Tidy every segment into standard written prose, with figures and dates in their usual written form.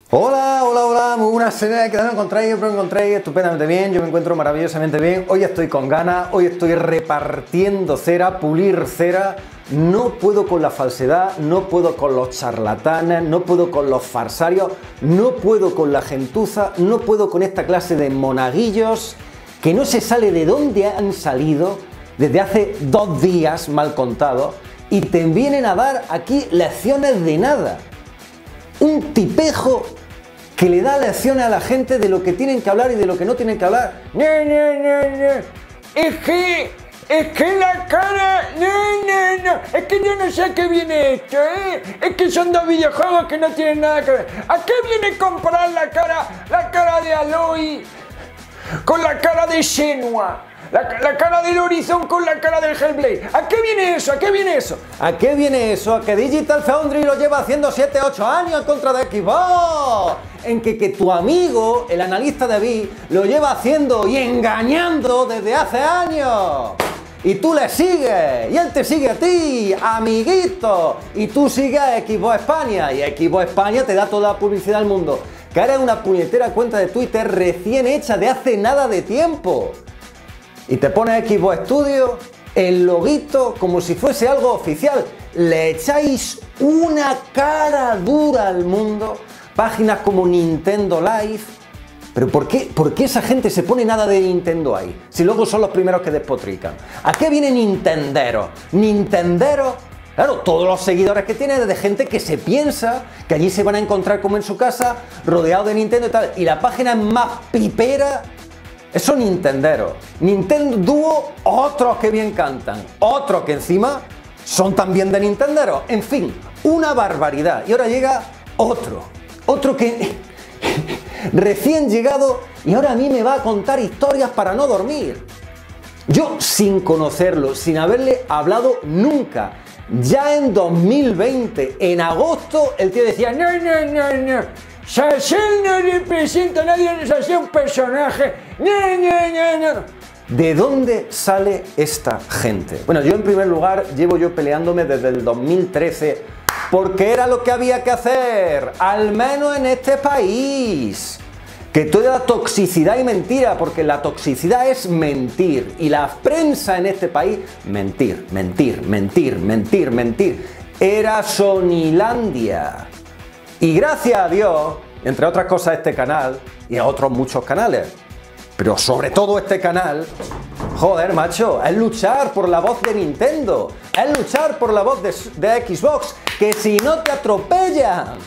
Hola, hola, hola, muy buenas, ¿qué tal me encontráis? Espero que me encontráis estupendamente bien, yo me encuentro maravillosamente bien. Hoy estoy con ganas, hoy estoy repartiendo cera, pulir cera. No puedo con la falsedad, no puedo con los charlatanes, no puedo con los farsarios, no puedo con la gentuza, no puedo con esta clase de monaguillos que no se sale de dónde han salido desde hace 2 días, mal contado, y te vienen a dar aquí lecciones de nada. Un tipejo que le da lecciones a la gente de lo que tienen que hablar y de lo que no tienen que hablar. No. Es que la cara. No. Es que yo no sé a qué viene esto, ¿eh? Es que son 2 videojuegos que no tienen nada que ver. ¿A qué viene comparar la cara de Aloy con la cara de Shenmue? La cara del Horizon con la cara del Hellblade. ¿A qué viene eso? ¿A qué viene eso? ¿A qué viene eso? A que Digital Foundry lo lleva haciendo 7, 8 años en contra de Xbox. En que tu amigo, el analista David, lo lleva haciendo y engañando desde hace años. Y tú le sigues, y él te sigue a ti, amiguito. Y tú sigues a Xbox España, y Xbox España te da toda la publicidad del mundo. Que ahora es una puñetera cuenta de Twitter recién hecha de hace nada de tiempo. Y te pone Xbox Studio, el loguito, como si fuese algo oficial. Le echáis una cara dura al mundo. Páginas como Nintendo Live. Pero ¿por qué esa gente se pone nada de Nintendo ahí? Si luego son los primeros que despotrican. ¿A qué viene Nintendero? Nintendero, claro, todos los seguidores que tiene de gente que se piensa que allí se van a encontrar como en su casa, rodeado de Nintendo y tal. Y la página es más pipera. Eso Nintendero. Nintendo Duo, otros que bien cantan. Otros que encima son también de Nintendero. En fin, una barbaridad. Y ahora llega otro que recién llegado y ahora a mí me va a contar historias para no dormir. Yo sin conocerlo, sin haberle hablado nunca. Ya en 2020, en agosto, el tío decía, no. Sacel no representa a nadie, Sacel es un personaje. No. ¿De dónde sale esta gente? Bueno, yo en primer lugar llevo yo peleándome desde el 2013 porque era lo que había que hacer, al menos en este país. Que toda toxicidad y mentira, porque la toxicidad es mentir y la prensa en este país, mentir. Era Sonylandia. Y gracias a Dios, entre otras cosas este canal y a otros muchos canales, pero sobre todo este canal, joder macho, es luchar por la voz de Nintendo, es luchar por la voz de Xbox, que si no te atropellan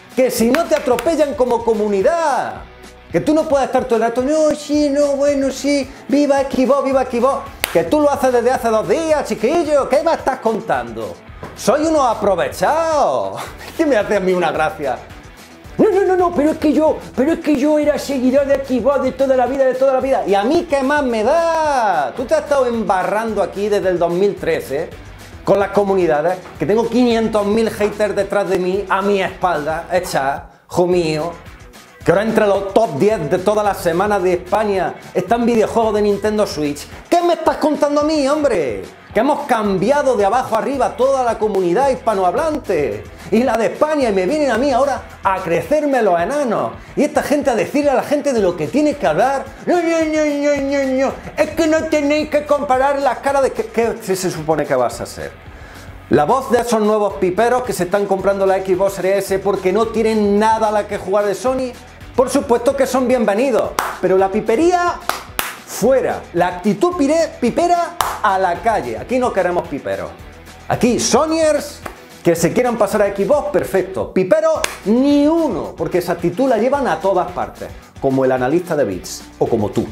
como comunidad, que tú no puedes estar todo el rato, no, sí, no, bueno, sí, viva Xbox, que tú lo haces desde hace 2 días, chiquillo, ¿qué me estás contando? Soy uno aprovechado. ¿Qué me hace a mí una gracia? No, pero es que yo era seguidor de Xbox de toda la vida. ¿Y a mí qué más me da? Tú te has estado embarrando aquí desde el 2013 con las comunidades, que tengo 500.000 haters detrás de mí, a mi espalda, hechas, jo mío, que ahora entre los top 10 de todas las semanas de España están videojuegos de Nintendo Switch. ¿Qué me estás contando a mí, hombre? Que hemos cambiado de abajo arriba toda la comunidad hispanohablante y la de España, y me vienen a mí ahora a crecerme los enanos y esta gente a decirle a la gente de lo que tiene que hablar. No, es que no tenéis que comparar las caras de ¿qué se supone que vas a hacer? La voz de esos nuevos piperos que se están comprando la Xbox Series S porque no tienen nada a la que jugar de Sony, por supuesto que son bienvenidos, pero la pipería fuera, la actitud pipera a la calle. Aquí no queremos piperos. Aquí Sonyers que se quieran pasar a Xbox, perfecto. Piperos ni uno, porque esa actitud la llevan a todas partes, como el analista de bits, o como tú.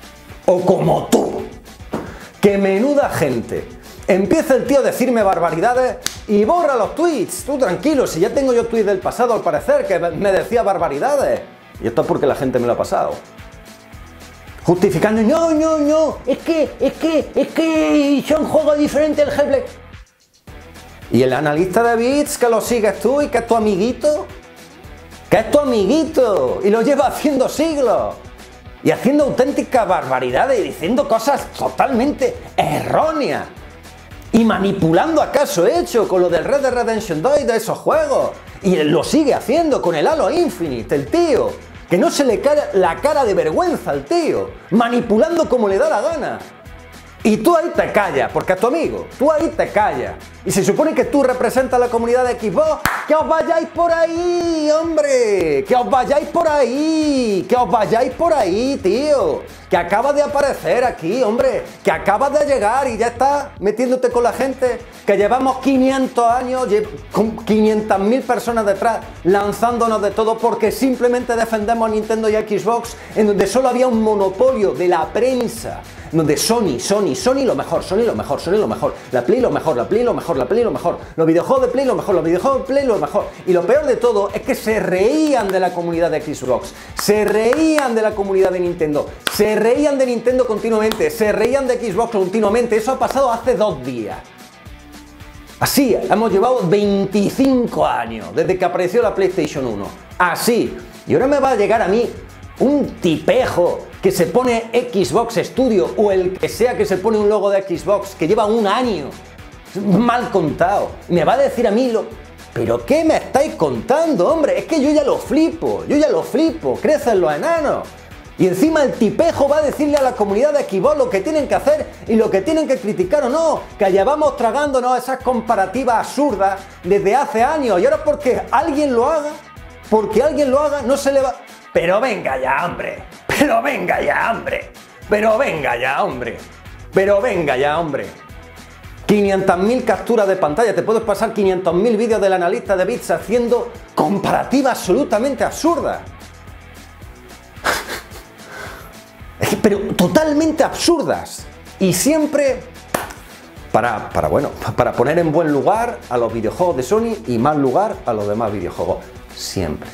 Que menuda gente. Empieza el tío a decirme barbaridades y borra los tweets. Tú tranquilo, si ya tengo yo tweets del pasado al parecer que me decía barbaridades. Y esto es porque la gente me lo ha pasado. Justificando, no, es que son juegos diferentes el Hellblade. Y el analista de bits que lo sigues tú y que es tu amiguito, y lo lleva haciendo siglos. Y haciendo auténticas barbaridades y diciendo cosas totalmente erróneas. Y manipulando acaso hecho con lo del Red Dead Redemption 2 y de esos juegos. Y lo sigue haciendo con el Halo Infinite, el tío. Que no se le cae la cara de vergüenza al tío. Manipulando como le da la gana. Y tú ahí te callas, porque a tu amigo, tú ahí te callas. Y se supone que tú representas a la comunidad de Xbox. ¡Que os vayáis por ahí, hombre! ¡Que os vayáis por ahí! ¡Que os vayáis por ahí, tío! Que acabas de aparecer aquí, hombre. Que acabas de llegar y ya estás metiéndote con la gente. Que llevamos 500 años, con 500.000 personas detrás, lanzándonos de todo porque simplemente defendemos a Nintendo y a Xbox, en donde solo había un monopolio de la prensa. Donde Sony lo mejor, Sony lo mejor, Sony lo mejor, la Play lo mejor, la Play lo mejor, la Play lo mejor, los videojuegos de Play lo mejor, los videojuegos de Play lo mejor. Y lo peor de todo es que se reían de la comunidad de Xbox, se reían de la comunidad de Nintendo, se reían de Nintendo continuamente, se reían de Xbox continuamente. Eso ha pasado hace 2 días. Así, hemos llevado 25 años desde que apareció la PlayStation 1. Así. Y ahora me va a llegar a mí un tipejo que se pone Xbox Studio o el que sea que se pone un logo de Xbox que lleva 1 año mal contado. Me va a decir a mí ¿pero qué me estáis contando, hombre? Es que yo ya lo flipo, crecen los enanos. Y encima el tipejo va a decirle a la comunidad de Xbox lo que tienen que hacer y lo que tienen que criticar o no, que llevamos tragándonos esas comparativas absurdas desde hace años. Y ahora porque alguien lo haga, no se le va... Pero venga ya, hombre. Pero venga ya, hombre. Pero venga ya, hombre. Pero venga ya, hombre. 500.000 capturas de pantalla. Te puedes pasar 500.000 vídeos del analista de bits haciendo comparativas absolutamente absurdas. Pero totalmente absurdas. Y siempre para poner en buen lugar a los videojuegos de Sony y mal lugar a los demás videojuegos. Siempre.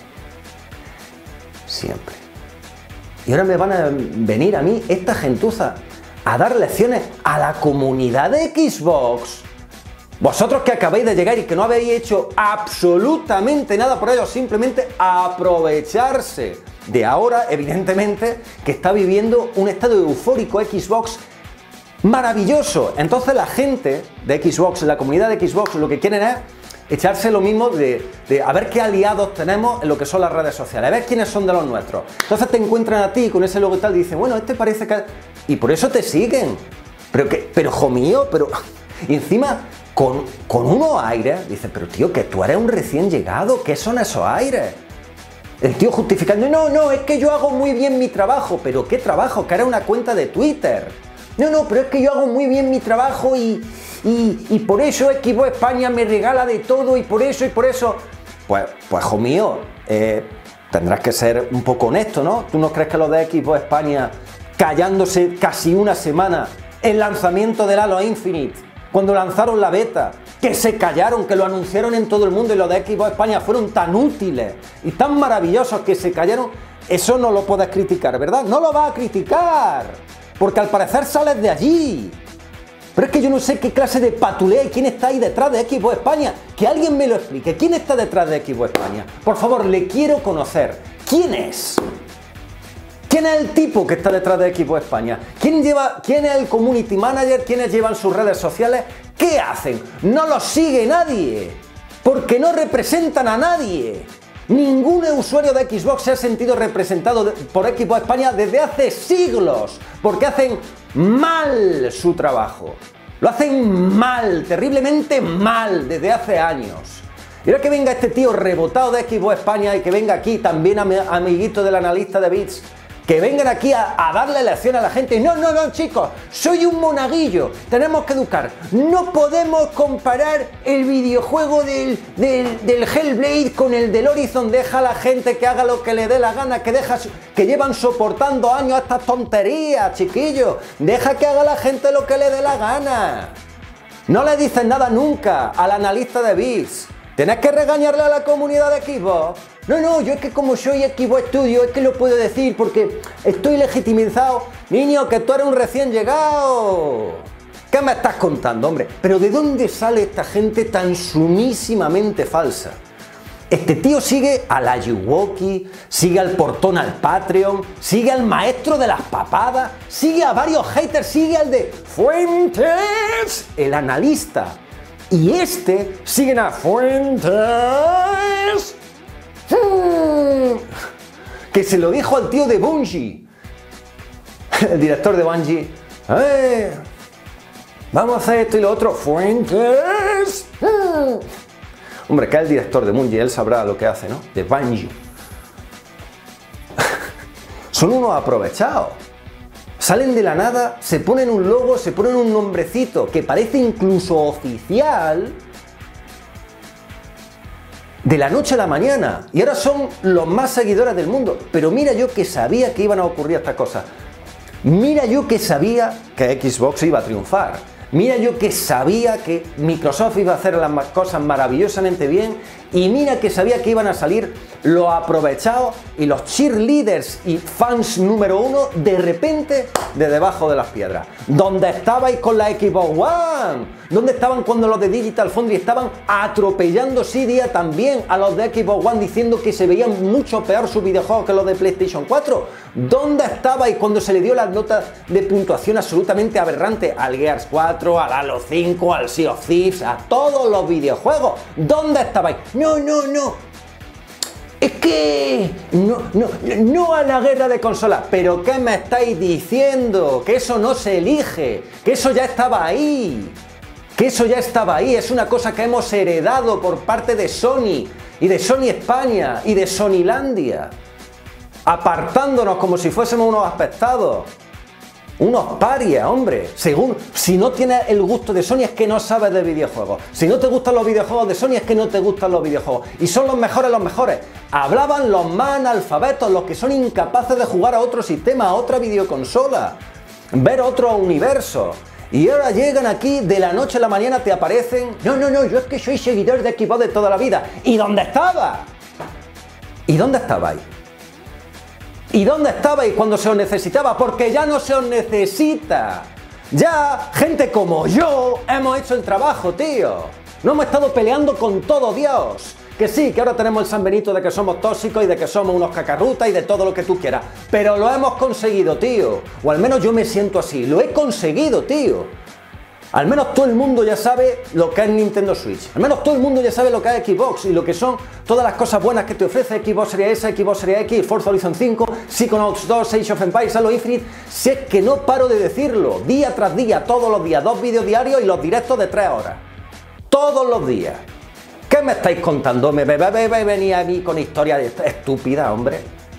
Y ahora me van a venir a mí esta gentuza a dar lecciones a la comunidad de Xbox. Vosotros que acabáis de llegar y que no habéis hecho absolutamente nada por ello, simplemente aprovecharse de ahora, evidentemente, que está viviendo un estado eufórico Xbox maravilloso. Entonces la gente de Xbox, la comunidad de Xbox, lo que quieren es echarse lo mismo de a ver qué aliados tenemos en lo que son las redes sociales, a ver quiénes son de los nuestros. Entonces te encuentran a ti con ese logo y tal y dicen, bueno, este parece que... Y por eso te siguen. Pero hijo mío, Y encima, con unos aires, dice, pero tío, que tú eres un recién llegado, ¿qué son esos aires? El tío justificando, no, es que yo hago muy bien mi trabajo. ¿Pero qué trabajo? Que era una cuenta de Twitter. No, pero es que yo hago muy bien mi trabajo y por eso Xbox España me regala de todo y por eso. Pues hijo mío, tendrás que ser un poco honesto, ¿no? ¿Tú no crees que los de Xbox España, callándose casi una semana el lanzamiento del Halo Infinite, cuando lanzaron la beta, que se callaron, que lo anunciaron en todo el mundo y los de Xbox España fueron tan útiles y tan maravillosos que se callaron? Eso no lo puedes criticar, ¿verdad? No lo vas a criticar, porque al parecer sales de allí. Pero es que yo no sé qué clase de patulea y quién está ahí detrás de Xbox España. Que alguien me lo explique. ¿Quién está detrás de Xbox España? Por favor, le quiero conocer. ¿Quién es? ¿Quién es el tipo que está detrás de Xbox España? ¿Quién es el community manager? ¿Quiénes llevan sus redes sociales? ¿Qué hacen? No los sigue nadie. Porque no representan a nadie. Ningún usuario de Xbox se ha sentido representado por Xbox España desde hace siglos, porque hacen mal su trabajo. Lo hacen mal, terriblemente mal, desde hace años. Y ahora que venga este tío rebotado de Xbox España y que venga aquí también amiguito del analista de bits, que vengan aquí a darle lección a la gente. No, chicos, soy un monaguillo, tenemos que educar. No podemos comparar el videojuego del Hellblade con el del Horizon. Deja a la gente que haga lo que le dé la gana, que llevan soportando años estas tonterías, chiquillos. Deja que haga la gente lo que le dé la gana. No le dices nada nunca al analista de bits. ¿Tenés que regañarle a la comunidad de Xbox? No, yo es que como soy Xbox Studio es que lo puedo decir porque estoy legitimizado. Niño, que tú eres un recién llegado. ¿Qué me estás contando, hombre? Pero ¿de dónde sale esta gente tan sumísimamente falsa? Este tío sigue a la Yuwoki, sigue al Portón al Patreon, sigue al maestro de las papadas, sigue a varios haters, sigue al de Fuentes, el analista. Y este siguen a Fuentes, que se lo dijo al tío de Bungie, el director de Bungie. Vamos a hacer esto y lo otro. Fuentes. Hombre, que es el director de Bungie, él sabrá lo que hace, ¿no? De Bungie. Son unos aprovechados. Salen de la nada, se ponen un logo, se ponen un nombrecito que parece incluso oficial, de la noche a la mañana. Y ahora son los más seguidores del mundo. Pero mira yo que sabía que iban a ocurrir estas cosas. Mira yo que sabía que Xbox iba a triunfar. Mira yo que sabía que Microsoft iba a hacer las cosas maravillosamente bien. Y mira que sabía que iban a salir los aprovechados y los cheerleaders y fans número uno de repente de debajo de las piedras. ¿Dónde estabais con la Xbox One? ¿Dónde estaban cuando los de Digital Foundry estaban atropellando sí día también a los de Xbox One diciendo que se veían mucho peor sus videojuegos que los de PlayStation 4? ¿Dónde estabais cuando se le dio las notas de puntuación absolutamente aberrante al Gears 4, al Halo 5, al Sea of Thieves, a todos los videojuegos? ¿Dónde estabais? No. Es que no a la guerra de consolas. ¿Pero qué me estáis diciendo? Que eso no se elige, que eso ya estaba ahí. Que eso ya estaba ahí, es una cosa que hemos heredado por parte de Sony y de Sony España y de Sonylandia, apartándonos como si fuésemos unos aspectados, unos parias, hombre. Según, si no tienes el gusto de Sony es que no sabes de videojuegos, si no te gustan los videojuegos de Sony es que no te gustan los videojuegos, y son los mejores. Hablaban los más analfabetos, los que son incapaces de jugar a otro sistema, a otra videoconsola, ver otro universo. Y ahora llegan aquí, de la noche a la mañana te aparecen. No, yo es que soy seguidor de Xbox de toda la vida. ¿Y dónde estaba? ¿Y dónde estabais? ¿Y dónde estabais cuando se os necesitaba? Porque ya no se os necesita. Ya gente como yo hemos hecho el trabajo, tío. No hemos estado peleando con todo Dios. Que sí, que ahora tenemos el San Benito de que somos tóxicos y de que somos unos cacarrutas y de todo lo que tú quieras. Pero lo hemos conseguido, tío. O al menos yo me siento así. Lo he conseguido, tío. Al menos todo el mundo ya sabe lo que es Nintendo Switch. Al menos todo el mundo ya sabe lo que es Xbox y lo que son todas las cosas buenas que te ofrece Xbox Series S, Xbox Series X, Forza Horizon 5, Psychonauts 2, Age of Empires, Halo Infinite. Si es que no paro de decirlo, día tras día, todos los días, 2 vídeos diarios y los directos de 3 horas. Todos los días. ¿Qué me estáis contando? ¿Me venía a mí con historia de estúpida, hombre?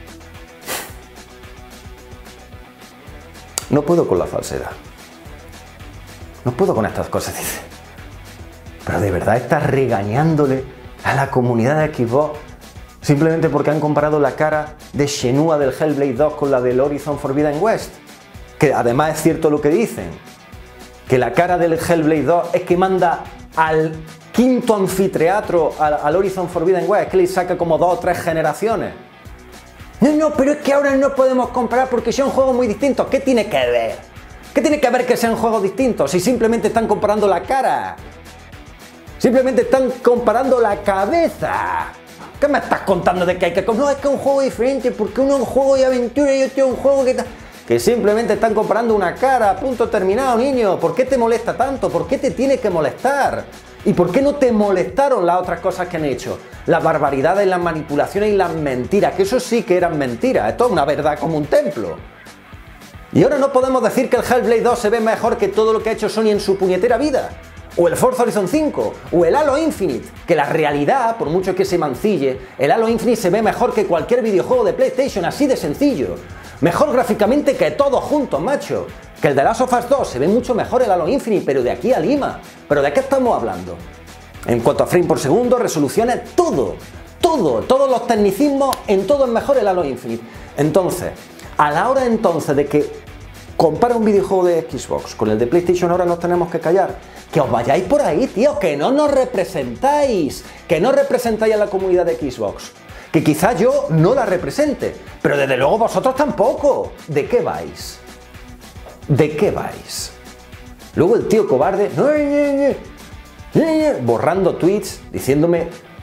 No puedo con la falsedad. No puedo con estas cosas, dice. Pero de verdad estás regañándole a la comunidad de Xbox simplemente porque han comparado la cara de Shenmue del Hellblade 2 con la del Horizon Forbidden West. Que además es cierto lo que dicen. Que la cara del Hellblade 2 es que manda al quinto anfiteatro al Horizon Forbidden West, que le saca como 2 o 3 generaciones. No, pero es que ahora no podemos comparar porque son juegos muy distintos. ¿Qué tiene que ver? ¿Qué tiene que ver que sean juegos distintos si simplemente están comparando la cara? Simplemente están comparando la cabeza. ¿Qué me estás contando de que hay que... No, es que es un juego diferente porque uno es un juego de aventura y otro es un juego que simplemente están comparando una cara, punto terminado, niño. ¿Por qué te molesta tanto? ¿Por qué te tiene que molestar? ¿Y por qué no te molestaron las otras cosas que han hecho? Las barbaridades, las manipulaciones y las mentiras, que eso sí que eran mentiras. Esto es una verdad como un templo. Y ahora no podemos decir que el Hellblade 2 se ve mejor que todo lo que ha hecho Sony en su puñetera vida. O el Forza Horizon 5, o el Halo Infinite, que la realidad, por mucho que se mancille, el Halo Infinite se ve mejor que cualquier videojuego de PlayStation, así de sencillo. Mejor gráficamente que todos juntos, macho. Que el de Last of Us 2 se ve mucho mejor el Halo Infinite, pero de aquí a Lima. ¿Pero de qué estamos hablando? En cuanto a frame por segundo, resoluciones, todos los tecnicismos, en todo es mejor el Halo Infinite. Entonces, a la hora entonces de que compara un videojuego de Xbox con el de PlayStation, ahora nos tenemos que callar. Que os vayáis por ahí, tío, que no nos representáis, que no representáis a la comunidad de Xbox. Que quizás yo no la represente, pero desde luego vosotros tampoco. ¿De qué vais? ¿De qué vais? Luego el tío cobarde, borrando tweets, diciéndome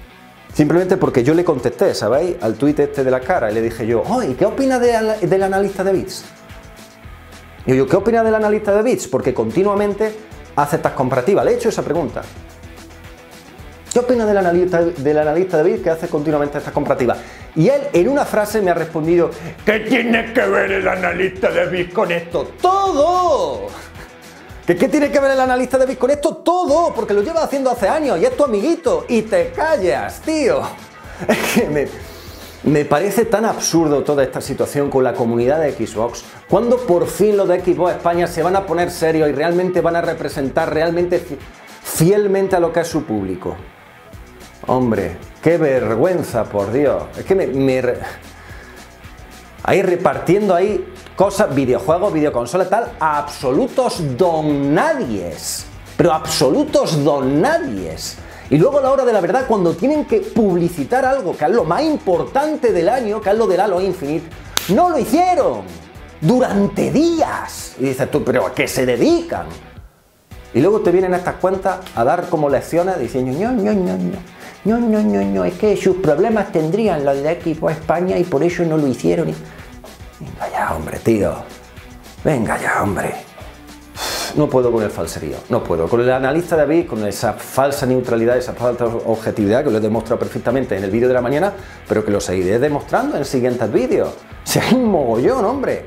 Simplemente porque yo le contesté, ¿sabéis? Al tuit este de la cara y le dije yo, ¿y qué opina del analista de bits? Y yo, ¿qué opina del analista de bits? Porque continuamente hace estas comparativas. Le he hecho esa pregunta. ¿Qué opina del analista de bits que hace continuamente estas comparativas? Y él en una frase me ha respondido, ¿qué tiene que ver el analista de bits con esto? ¡Todo! ¿Qué tiene que ver el analista de bits con esto? Todo, porque lo lleva haciendo hace años y es tu amiguito y te callas, tío. Es que me parece tan absurdo toda esta situación con la comunidad de Xbox. ¿Cuándo por fin los de Xbox España se van a poner serios y realmente van a representar realmente fielmente a lo que es su público? Hombre, qué vergüenza, por Dios. Es que ahí repartiendo ahí cosas, videojuegos, videoconsolas, tal, a absolutos donadies. Pero absolutos donadies. Y luego a la hora de la verdad, cuando tienen que publicitar algo, que es lo más importante del año, que es lo del Halo Infinite, no lo hicieron. Durante días. Y dices tú, ¿pero a qué se dedican? Y luego te vienen estas cuentas a dar como lecciones diciendo, no, es que sus problemas tendrían los de Xbox España y por eso no lo hicieron. Venga ya, hombre, tío. Venga ya, hombre. No puedo con el falserío, no puedo. Con el analista de bits, con esa falsa neutralidad, esa falsa objetividad que lo he demostrado perfectamente en el vídeo de la mañana, pero que lo seguiré demostrando en siguientes vídeos. Si hay un mogollón, hombre.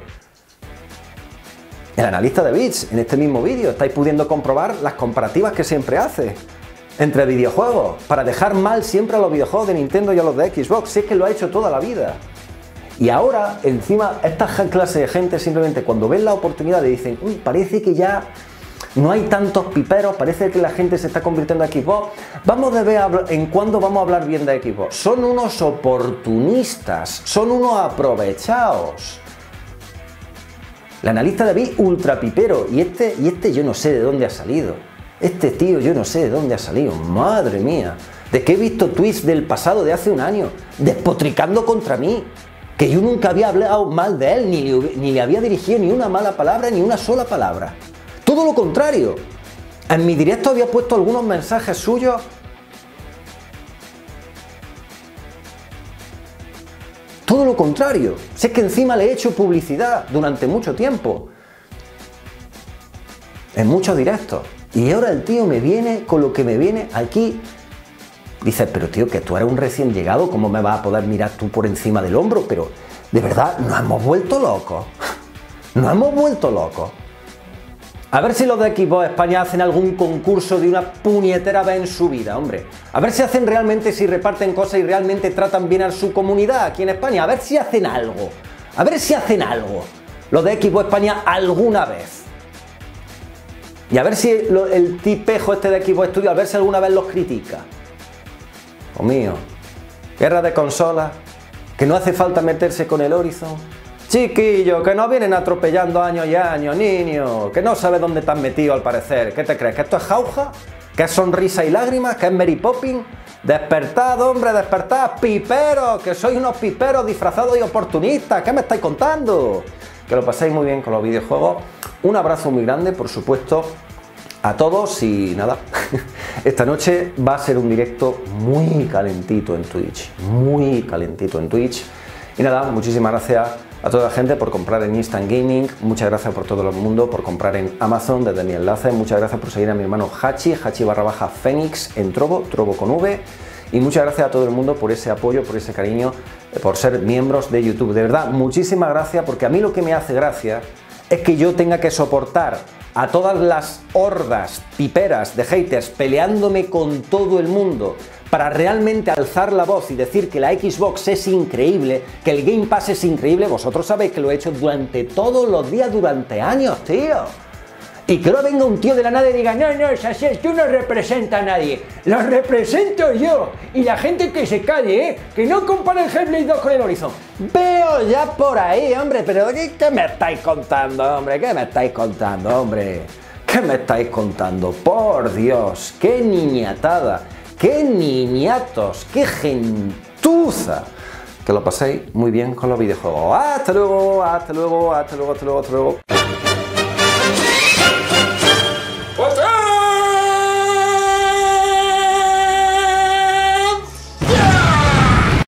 El analista de bits, en este mismo vídeo, estáis pudiendo comprobar las comparativas que siempre hace entre videojuegos, para dejar mal siempre a los videojuegos de Nintendo y a los de Xbox, si es que lo ha hecho toda la vida. Y ahora, encima, esta clase de gente simplemente cuando ven la oportunidad le dicen, parece que ya no hay tantos piperos, parece que la gente se está convirtiendo en Xbox, vamos a ver en cuándo vamos a hablar bien de Xbox. Son unos oportunistas, son unos aprovechados. El analista de bits ultra pipero, y este yo no sé de dónde ha salido. Este tío yo no sé de dónde ha salido, madre mía. De que he visto tweets del pasado de hace un año, despotricando contra mí. Que yo nunca había hablado mal de él, ni le había dirigido ni una mala palabra, ni una sola palabra. Todo lo contrario. En mi directo había puesto algunos mensajes suyos. Todo lo contrario. Si es que encima le he hecho publicidad durante mucho tiempo. En muchos directos. Y ahora el tío me viene con lo que me viene aquí. Dices, pero tío, que tú eres un recién llegado, ¿cómo me vas a poder mirar tú por encima del hombro? Pero, de verdad, nos hemos vuelto locos. Nos hemos vuelto locos. A ver si los de Xbox España hacen algún concurso de una puñetera vez en su vida, hombre. A ver si hacen realmente, si reparten cosas y realmente tratan bien a su comunidad aquí en España. A ver si hacen algo. A ver si hacen algo. Los de Xbox España alguna vez. Y a ver si el tipejo este de Xbox Studio, a ver si alguna vez los critica. Oh mío, guerra de consolas, que no hace falta meterse con el Horizon. Chiquillo, que nos vienen atropellando años y años, niño, que no sabes dónde te has metido al parecer. ¿Qué te crees? ¿Que esto es jauja? ¿Que es sonrisa y lágrimas? ¿Que es Mary Poppins? Despertad, hombre, despertad, piperos, que sois unos piperos disfrazados y oportunistas. ¿Qué me estáis contando? Que lo paséis muy bien con los videojuegos. Un abrazo muy grande, por supuesto, a todos y nada, esta noche va a ser un directo muy calentito en Twitch, muy calentito en Twitch. Y nada, muchísimas gracias a toda la gente por comprar en Instant Gaming, muchas gracias por todo el mundo por comprar en Amazon desde mi enlace, muchas gracias por seguir a mi hermano Hachi _ Fénix en Trovo con V. Y muchas gracias a todo el mundo por ese apoyo, por ese cariño, por ser miembros de YouTube. De verdad, muchísimas gracias, porque a mí lo que me hace gracia es que yo tenga que soportar a todas las hordas piperas de haters peleándome con todo el mundo para realmente alzar la voz y decir que la Xbox es increíble, que el Game Pass es increíble. Vosotros sabéis que lo he hecho durante todos los días, durante años, tío. Y que ahora venga un tío de la nada y diga, no, Sasiel, tú no representas a nadie, lo represento yo. Y la gente que se calle, que no compare el Hellblade 2 con el Horizon. Veo ya por ahí, hombre, pero ¿qué me estáis contando, hombre? ¿Qué me estáis contando, hombre? ¿Qué me estáis contando? Por Dios, qué niñatada, qué niñatos, qué gentuza. Que lo paséis muy bien con los videojuegos. Hasta luego, hasta luego, hasta luego, hasta luego, hasta luego.